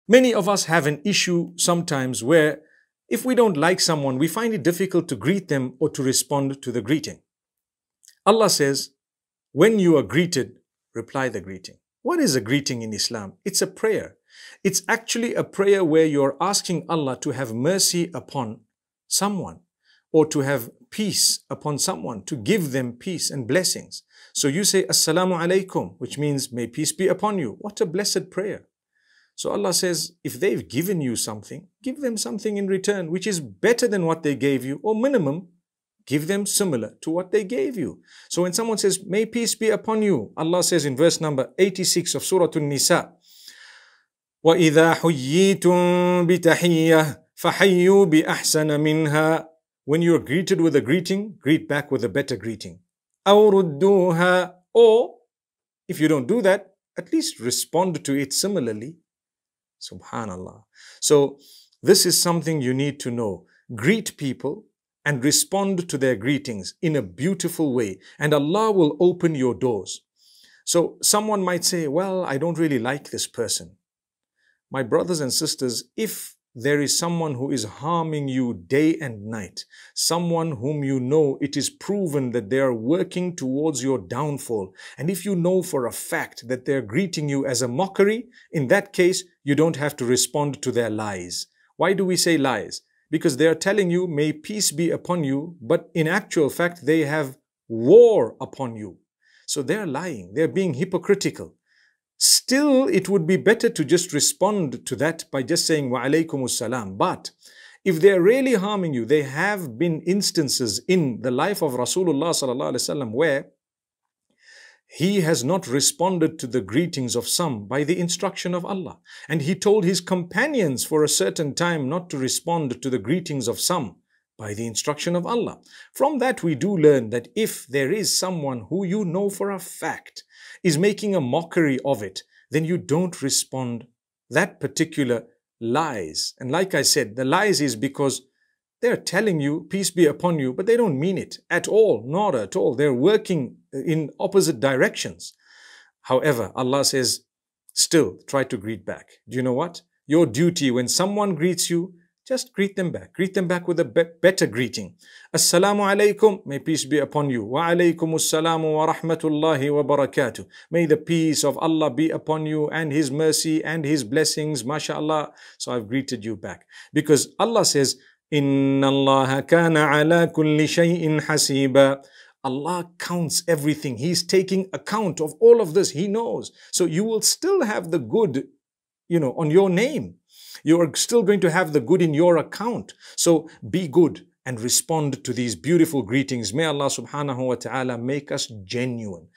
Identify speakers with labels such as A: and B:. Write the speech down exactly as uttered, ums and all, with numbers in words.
A: Many of us have an issue sometimes where if we don't like someone, we find it difficult to greet them or to respond to the greeting. Allah says, when you are greeted, reply the greeting. What is a greeting in Islam? It's a prayer. It's actually a prayer where you're asking Allah to have mercy upon someone or to have peace upon someone, to give them peace and blessings. So you say, Assalamu alaikum, which means may peace be upon you. What a blessed prayer. So Allah says, if they've given you something, give them something in return, which is better than what they gave you, or minimum, give them similar to what they gave you. So when someone says, may peace be upon you, Allah says in verse number eighty-six of Surah An-Nisa, وَإِذَا حُيِّيتُم بِتَحِيَّةٍ فَحَيُّوا بِأَحْسَنَ مِنْهَا. When you're greeted with a greeting, greet back with a better greeting. أَوْ رُدُّوهَا. Or, if you don't do that, at least respond to it similarly. Subhanallah. So, this is something you need to know. Greet people and respond to their greetings in a beautiful way, and Allah will open your doors. So, someone might say, well, I don't really like this person. My brothers and sisters, if there is someone who is harming you day and night, someone whom you know it is proven that they are working towards your downfall, and if you know for a fact that they are greeting you as a mockery, in that case, you don't have to respond to their lies. Why do we say lies? Because they are telling you, may peace be upon you, but in actual fact, they have war upon you. So they are lying, they are being hypocritical. Still, it would be better to just respond to that by just saying, wa alaykumus salam. But if they are really harming you, there have been instances in the life of Rasulullah sallallahu alaihi wasallam where he has not responded to the greetings of some by the instruction of Allah. And he told his companions for a certain time not to respond to the greetings of some by the instruction of Allah. From that, we do learn that if there is someone who you know for a fact is making a mockery of it, then you don't respond that particular lies. And like I said, the lies is because they're telling you, peace be upon you, but they don't mean it at all, not at all. They're working in opposite directions. However, Allah says, still try to greet back. Do you know what? Your duty when someone greets you, just greet them back. Greet them back with a be better greeting. Assalamu alaikum, may peace be upon you. Wa alaikum assalamu wa rahmatullahi wa barakatuh. May the peace of Allah be upon you and His mercy and His blessings, mashallah. So I've greeted you back. Because Allah says, Inna Allah kana ala kulli shay'in hasiba. Allah counts everything. He's taking account of all of this. He knows. So you will still have the good, you know, on your name. You are still going to have the good in your account. So be good and respond to these beautiful greetings. May Allah subhanahu wa ta'ala make us genuine.